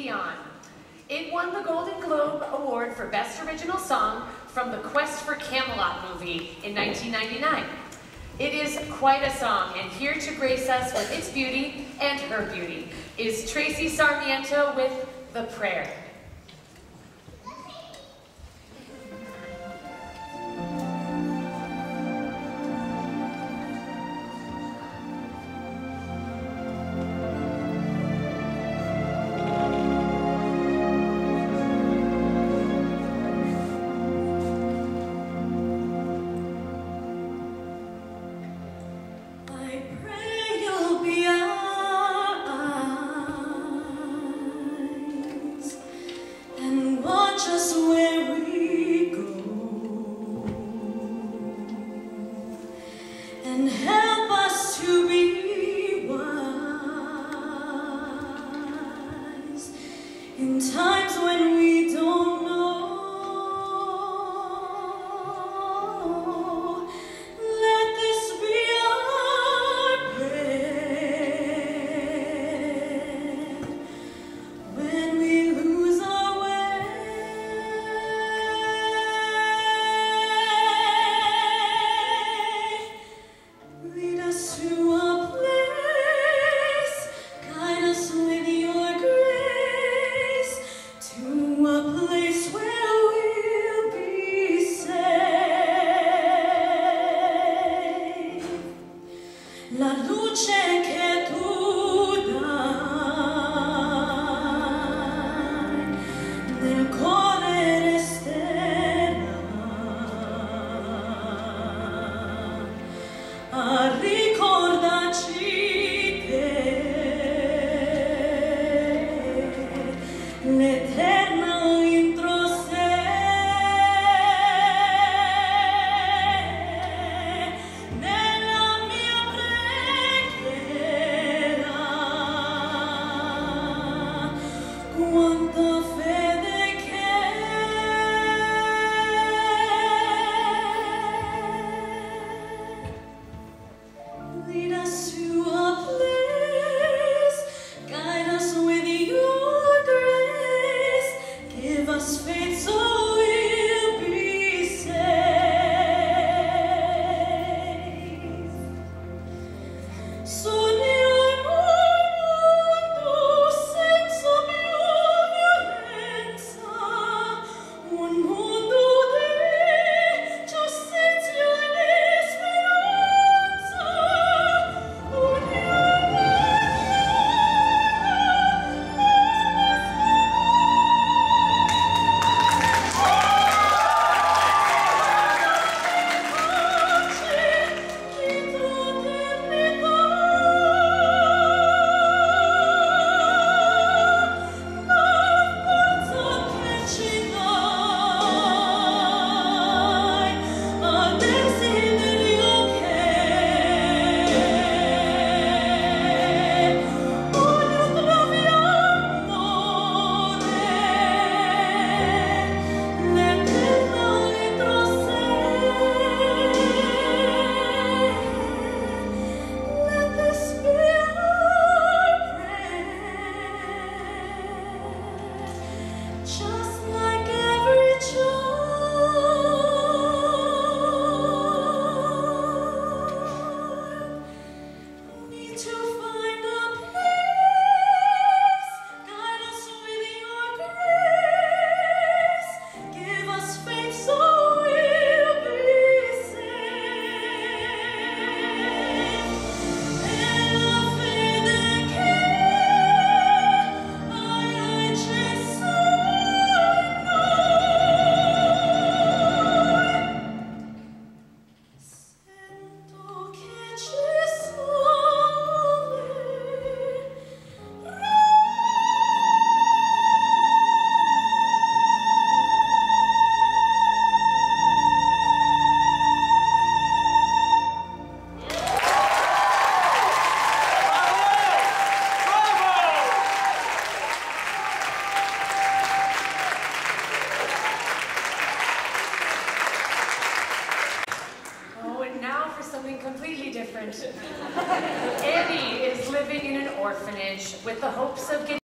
Dion. It won the Golden Globe Award for Best Original Song from the Quest for Camelot movie in 1999. It is quite a song, and here to grace us with its beauty and her beauty is Tracy Sarmiento with The Prayer. Annie is living in an orphanage with the hopes of getting